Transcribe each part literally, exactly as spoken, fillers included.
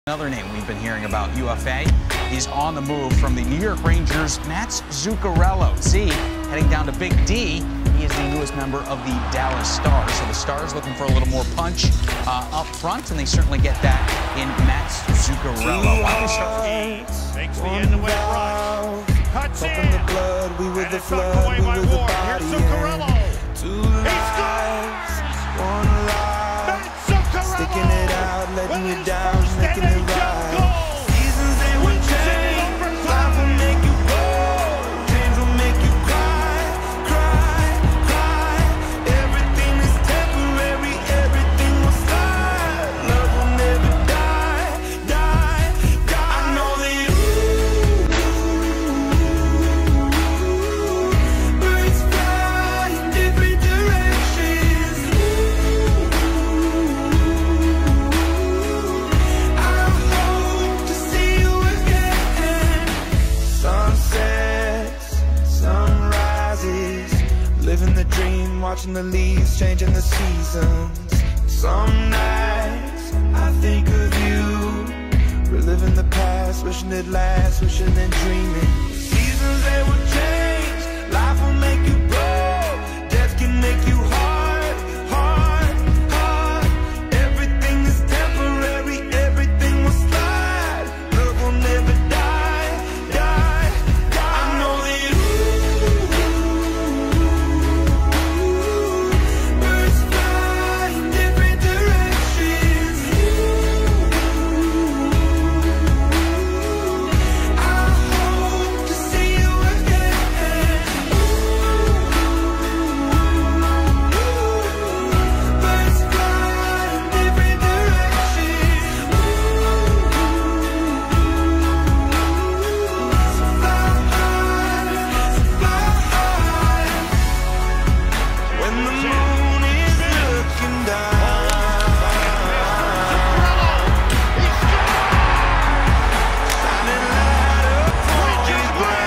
Another name we've been hearing about, U F A, is on the move from the New York Rangers, Mats Zuccarello. Z heading down to Big D. He is the newest member of the Dallas Stars. So the Stars looking for a little more punch uh, up front, and they certainly get that in Mats Zuccarello. Why don't we start with Makes the end of the rush. Cuts in. The blood, we were and the it's flood, tucked away we by were the Ward. body. Here's Zuccarello. Two He lives, scores! one life. Mats Zuccarello. Sticking it out, letting With it his down, first making N it H L right. goal. Seasons they will change, life will make you go, dreams will make you cry, cry, cry. Everything is temporary, everything will slide. Love will never die, die, die. I know that ooh, birds fly in different directions. I hope to see you again. Sunsets, sunrises, living the dream, watching the leaves changing the seasons. Some nights I think of you, reliving the past, wishing it lasts, wishing and dreaming. Seasons they will change, life will make you grow, death can make you hard, hard, hard. Everything is temporary, everything will slide. Love will never die, die, die. I know that ooh, birds fly in different directions. I hope to see you again. Birds fly in different directions. So fly high, so fly high. When the moon is looking down, shining light upon your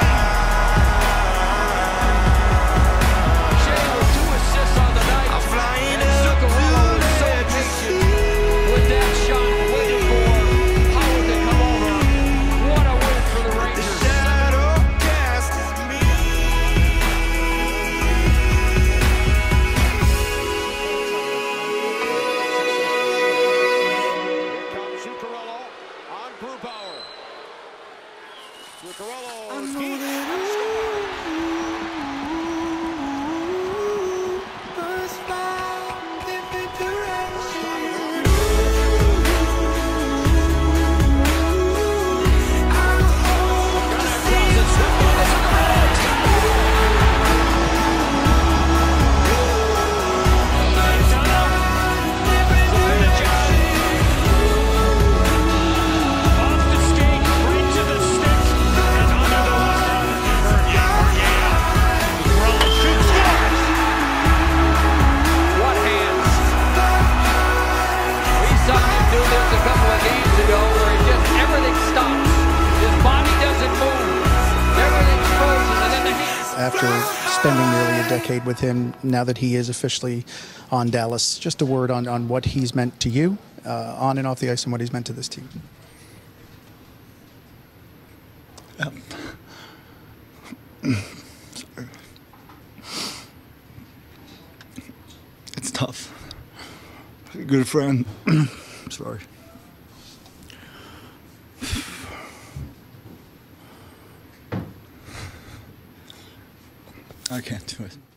Shea with two assists on the night. I'm flying And up to Zuccarello was so let you patient see. with that shot, waiting for Howard to come over. What a win for the The Rangers. shadow cast is me. Here comes Zuccarello on Grubauer. Zuccarello I know skis that and scores. ooh, birds fly in different directions. I hope to see you Off the skate, right to the stick, and under the line. Bernier, Bernier. Zuccarello shoots, scores. What hands. We saw him do this a couple of games ago where it just everything stops. His body doesn't move. Everything's frozen, and then the hands. After spending nearly a decade with him, now that he is officially on Dallas, just a word on, on what he's meant to you, uh, on and off the ice, and what he's meant to this team. Sorry. It's tough. A good friend. Sorry. I can't do it.